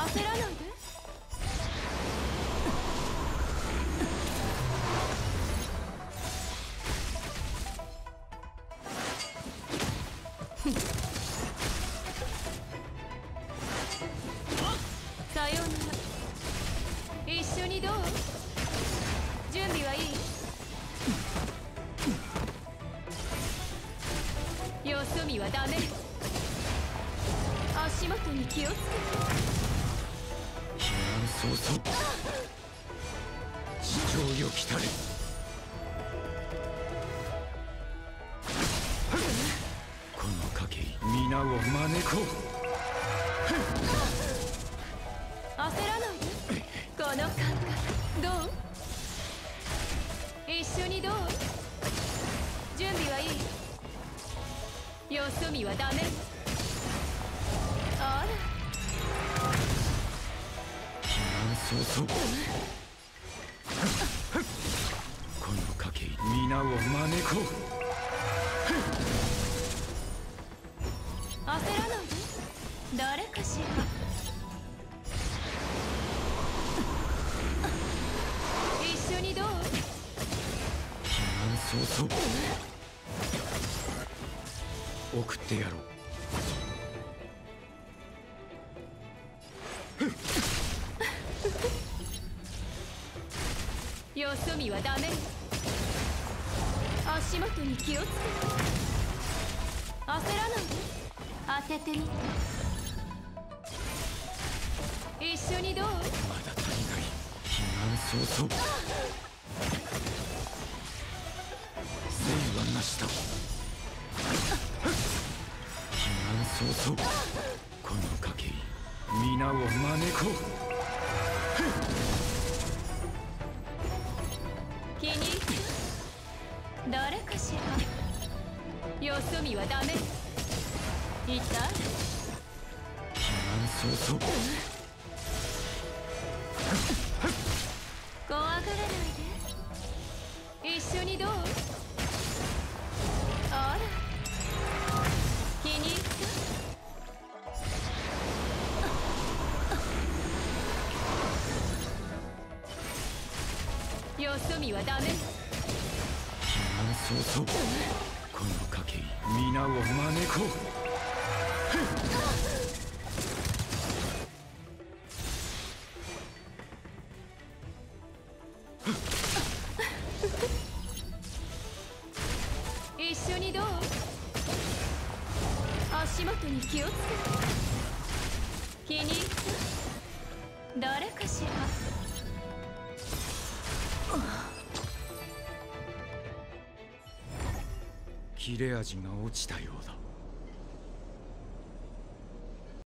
焦らないで。さようなら。一緒にどう？準備はいい？よそ見はダメ。足元に気をつけて。 避難早々地上よ来たれ。この賭け皆を招こう。 焦らないで。この感覚どう？一緒にどう？準備はいい？よそ見はダメ。あら避難早々この賭け皆を招こう。 焦らないで。誰かしら。一緒にどう？ 避難早々送ってやろう。 よそ見はダメ。足元に気をつけて。焦らないで。当ててみて。一緒にどう？ まだ足りない。避難早々生はなしだ。避難早々この賭け皆を招こう。 気に入った？誰かしら。よそ見はダメ。痛い？ 避難早々 怖がらないで。一緒にどう？あら気に入った？よそ見はダメ。 避難早々この賭け皆を招こう。 一緒にどう？足元に気をつけて。気に入った？誰かしら。 切れ味が落ちたようだ。